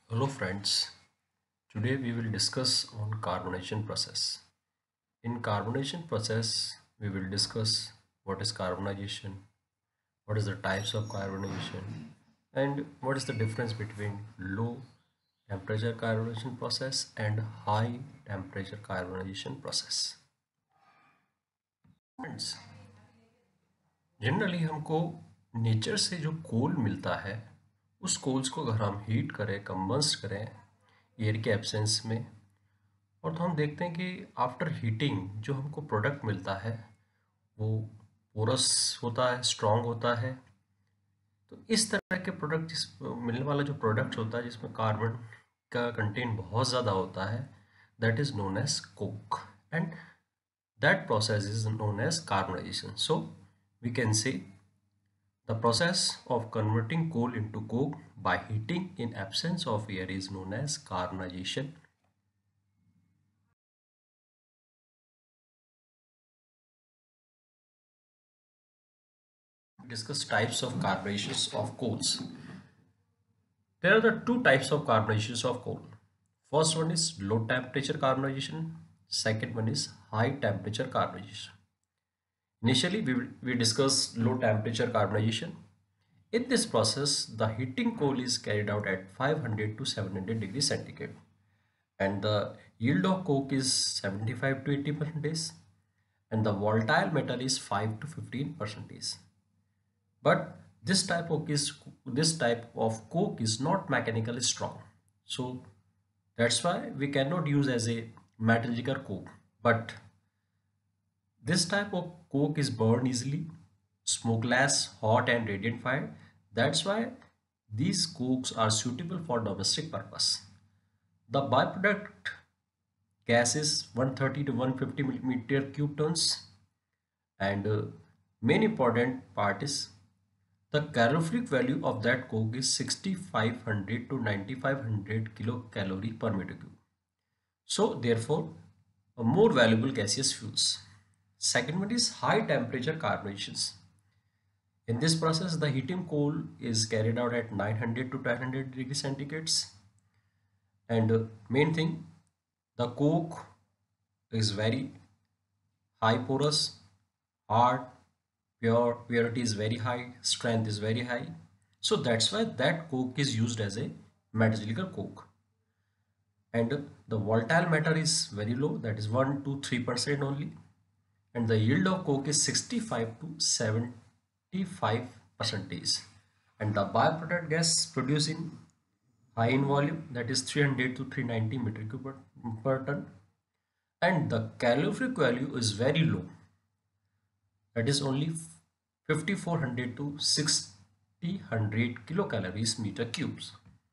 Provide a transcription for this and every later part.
Hello friends, today we will discuss on carbonation process. In carbonation process, we will discuss what is carbonization, what is the types of carbonization, and what is the difference between low temperature carbonation process and high temperature carbonization process. Friends, generally हमको nature से जो कोल मिलता है उस Coles को अगर हम heat करें कंबस्ट करें एयर के एब्सेंस में और तो हम देखते हैं कि आफ्टर हीटिंग जो हमको प्रोडक्ट मिलता है वो पोरस होता है, स्ट्रॉन्ग होता है। तो इस तरह के प्रोडक्ट जिस मिलने वाला जो प्रोडक्ट होता है जिसमें कार्बन का कंटेंट बहुत ज़्यादा होता है, that is known as coke, and that process is known as carbonization. So we can say the process of converting coal into coke by heating in absence of air is known as carbonization. Discuss types of carbonations of coals. There are the two types of carbonations of coal. First one is low temperature carbonization. Second one is high temperature carbonization. Initially, we discuss low temperature carbonization. In this process, the heating coal is carried out at 500 to 700 degrees centigrade, and the yield of coke is 75 to 80 percentage, and the volatile matter is 5 to 15 percentage. But this type of coke is not mechanically strong, so that's why we cannot use as a metallurgical coke. But this type of coke is burned easily, smokeless, hot and radiant fire. That's why these cokes are suitable for domestic purpose. The byproduct gas is 130 to 150 millimeter cube tons, and main important part is the calorific value of that coke is 6500 to 9500 kilocalorie per meter cube. So therefore, a more valuable gaseous fuels. Second one is high temperature carbonations. In this process, the heating coal is carried out at 900 to 1200 degrees centigrades. And main thing, the coke is very high porous, hard, purity is very high, strength is very high. So that's why that coke is used as a metallurgical coke. And the volatile matter is very low, that is 1 to 3% only. And the yield of coke is 65 to 75 percentage. And the byproduct gas produced in high in volume, that is 300 to 390 meter cube per ton. And the calorific value is very low, that is only 5400 to 6000 kilocalories meter cubes.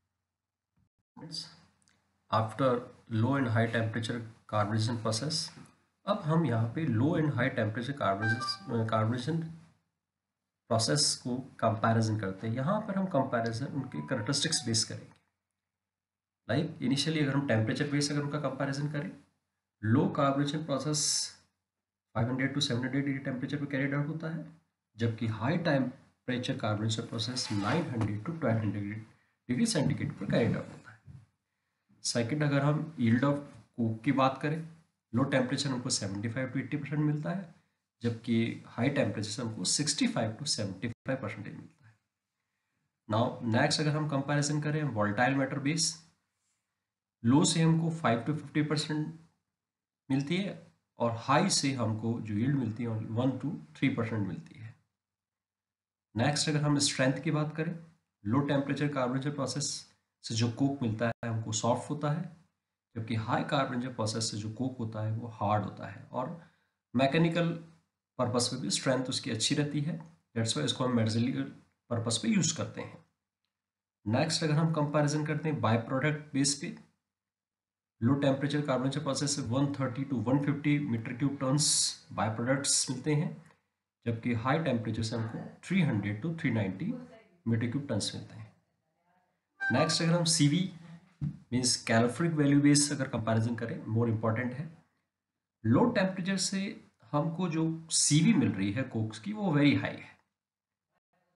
After low and high temperature carbonation process, अब हम यहाँ पे low and high temperature carbonation process को comparison करते हैं। यहाँ पर हम कंपैरिजन उनके कैरेक्टरिस्टिक्स बेस करेंगे। लाइक इनिशियली अगर हम टेम्परेचर बेस अगर उनका कंपैरिजन करें, low carbonation process 500 two 700 degree temperature पर कैरिड आउट होता है, जबकि high temperature carbonation process 900 two 1200 degree centigrade पर कैरिड आउट होता है। सेकंड, अगर हम यील्ड ऑफ कोक की बात करें, लो टेम्परेचर हमको 75 टू 80% मिलता है, जबकि हाई टेम्परेचर से हमको 65 टू 75% मिलता है। नाउ नेक्स्ट, अगर हम कंपैरिजन करें वोलेटाइल मैटर बेस, लो से हमको 5 टू 50% मिलती है और हाई से हमको जो यील्ड मिलती है 1 टू 3% मिलती है। नेक्स्ट, अगर हम स्ट्रेंथ की बात करें, लो टेम्परेचर कार्बोनेशन प्रोसेस से जो कोक मिलता है हमको सॉफ्ट होता है, जबकि हाई कार्बोनेशन प्रोसेस से जो कोक होता है वो हार्ड होता है और मैकेनिकल पर्पस पे भी स्ट्रेंथ उसकी अच्छी रहती है। दैट्स वाई इसको हम मेडिसिनल पर्पस पे यूज़ करते हैं। नेक्स्ट, अगर हम कंपैरिजन करते हैं बाय प्रोडक्ट बेस पे, लो टेम्परेचर कार्बोनेशन प्रोसेस से 130 two 150 metre cube tons by products मिलते हैं, जबकि हाई टेम्परेचर से हमको 300 टू 390 मीटर क्यूब टन्स मिलते हैं। नेक्स्ट, अगर हम CV means calorific value base अगर कंपैरिजन करें, मोर इम्पॉर्टेंट है। लो टेम्परेचर से हमको जो सीवी मिल रही है कोक्स की वो वेरी हाई है,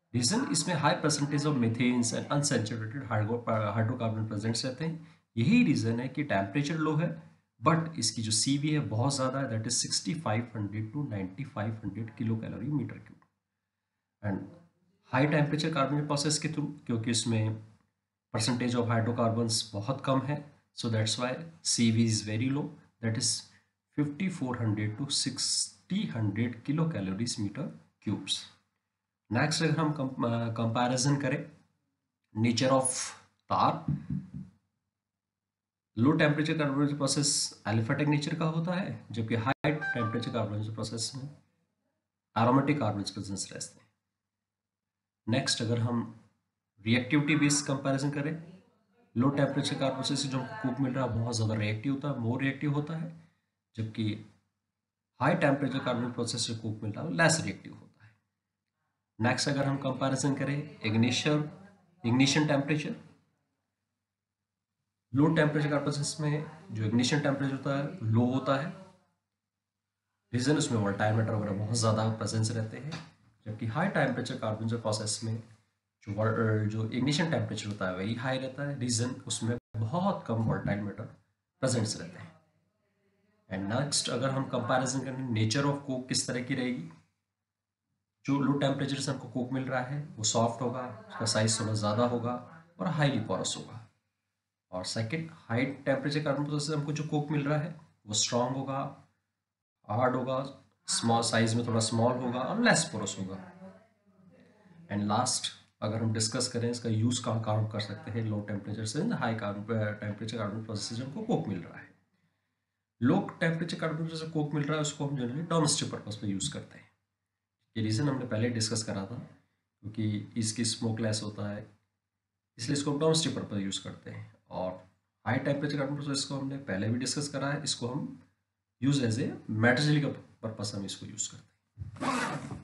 रीज़न इसमें high percentage of methanes and unsaturated hydrocarbon presents रहते हैं। यही रीज़न है कि टेम्परेचर लो है बट इसकी जो CV है बहुत ज़्यादा है, that is 6500 two 9500 kilo calorie metre cube. And high temperature carbon process के थ्रू, क्योंकि इसमें परसेंटेज ऑफ हाइड्रोकार्बन्स बहुत कम है, so that's why CV is very low, that is 5400 two 6000 kilo calories metre cubes. Next अगर हम comparison करें nature of tar, low temperature carbonation process aliphatic nature का होता है, जबकि हाई टेम्परेचर कार्बोनेशन प्रोसेस में एरोमेटिक कार्बन प्रेजेंस रहते हैं। नेक्स्ट अगर हम रिएक्टिविटी बेस्ड कंपैरिजन करें, लो टेम्परेचर कार्बन प्रोसेस से जो हमको कूक मिल रहा है बहुत ज़्यादा रिएक्टिव होता है, मोर रिएक्टिव होता है, जबकि हाई टेम्परेचर कार्बन प्रोसेस से कूक मिल रहा है लेस रिएक्टिव होता है। नेक्स्ट अगर हम कंपैरिजन करें ignition temperature, low temperature carbon process में जो इग्निशन टेम्परेचर होता है लो होता है, रीजन उसमें वोलेटाइल मैटर वगैरह बहुत ज़्यादा प्रेजेंस रहते हैं, जबकि हाई टेम्परेचर कार्बन प्रोसेस में जो इग्निशन टेम्परेचर होता है वही हाई रहता है, रीजन उसमें बहुत कम वोलेटाइल मैटर प्रेजेंट्स रहते हैं। एंड नेक्स्ट अगर हम कंपैरिजन करें नेचर ऑफ कोक किस तरह की रहेगी, जो लो टेम्परेचर से हमको कोक मिल रहा है वो सॉफ्ट होगा, उसका साइज थोड़ा ज़्यादा होगा और हाईली पोरस होगा। और second high temperature carbon process से हमको जो कोक मिल रहा है वो स्ट्रांग होगा, हार्ड होगा, स्मॉल साइज में थोड़ा स्मॉल होगा और लेस पोरस होगा। एंड लास्ट अगर हम डिस्कस करें इसका यूज़ कहाँ कहाँ कर सकते हैं, लो टेम्परेचर से हाई टेम्परेचर कार्बन प्रोसेस से हमको कोक मिल रहा है। लो टेम्परेचर कार्बन प्रोसेस से कोक मिल रहा है उसको हम जनरली डोमेस्टिक पर्पज पे यूज़ करते हैं। ये रीज़न हमने पहले डिस्कस करा था, क्योंकि इसकी स्मोकलेस होता है इसलिए इसको हम डोमेस्टिक पर्पज यूज़ करते हैं। और हाई टेम्परेचर कार्बन प्रोसेस को हमने पहले भी डिस्कस करा है, इसको हम use as a metallurgical purpose हम इसको यूज़ करते हैं।